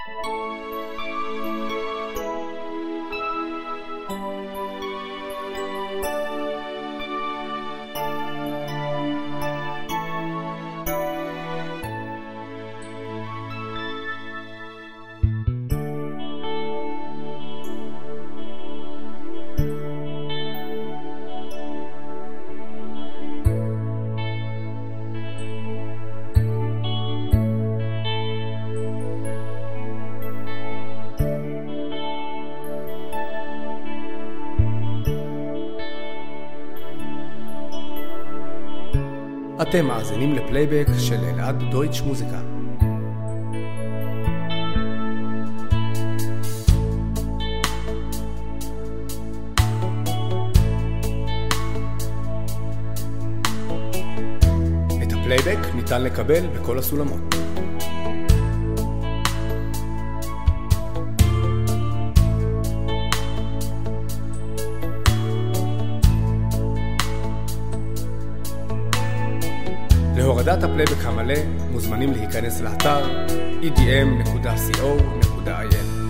אתם מאזינים לפלייבק של אלעד דויטש מוזיקה. את הפלייבק ניתן לקבל בכל הסולמות. להורדת הפלייבק המלא מוזמנים להיכנס לאתר edm.co.il.